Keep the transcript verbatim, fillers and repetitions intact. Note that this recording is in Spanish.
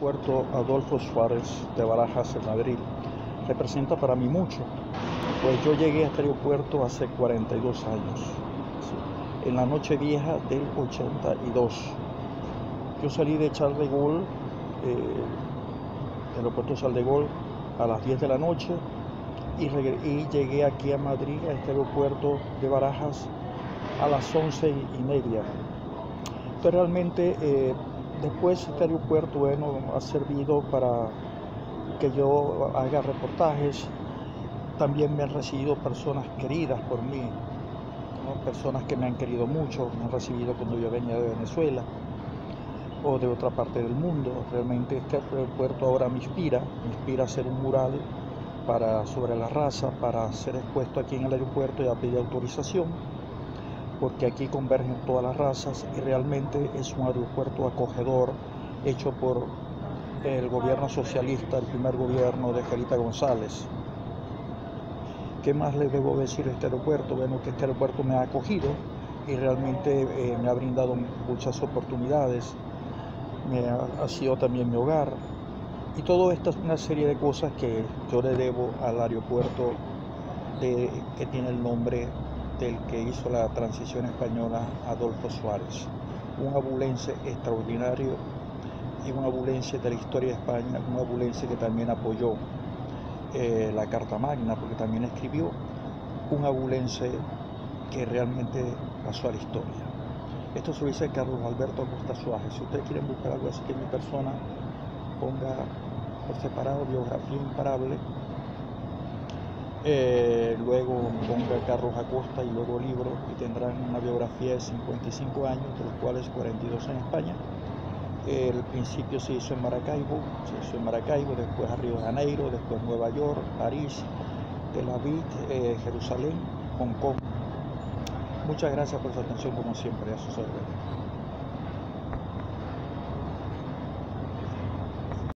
aeropuerto Adolfo Suárez de Barajas en Madrid representa para mí mucho, pues yo llegué a este aeropuerto hace cuarenta y dos años, ¿sí? En la noche vieja del ochenta y dos. Yo salí de Charles de Gaulle, eh, el aeropuerto Charles de Gaulle, a las diez de la noche y, y llegué aquí a Madrid, a este aeropuerto de Barajas, a las once y media. Entonces realmente eh, después este aeropuerto, bueno, ha servido para que yo haga reportajes. También me han recibido personas queridas por mí, ¿no? Personas que me han querido mucho, me han recibido cuando yo venía de Venezuela o de otra parte del mundo. Realmente este aeropuerto ahora me inspira, me inspira a hacer un mural para, sobre la raza, para ser expuesto aquí en el aeropuerto y a pedir autorización, porque aquí convergen todas las razas y realmente es un aeropuerto acogedor, hecho por el gobierno socialista, el primer gobierno de Felipe González. ¿Qué más les debo decir de este aeropuerto? Bueno, que este aeropuerto me ha acogido y realmente eh, me ha brindado muchas oportunidades, me ha, ha sido también mi hogar, y todo esto es una serie de cosas que yo le debo al aeropuerto de, que tiene el nombre del que hizo la transición española, Adolfo Suárez, un abulense extraordinario y un abulense de la historia de España, un abulense que también apoyó eh, la Carta Magna, porque también escribió, un abulense que realmente pasó a la historia. Esto se lo dice Carlos Alberto Acosta Suárez. Si ustedes quieren buscar algo así que mi persona, ponga por separado biografía imparable, eh, luego ponga Carlos Acosta y luego libro, y tendrán una biografía de cincuenta y cinco años, de los cuales cuarenta y dos en España. El principio se hizo en Maracaibo, se hizo en Maracaibo, después a Río de Janeiro, después Nueva York, París, Tel Aviv, eh, Jerusalén, Hong Kong. Muchas gracias por su atención, como siempre, a sus órdenes.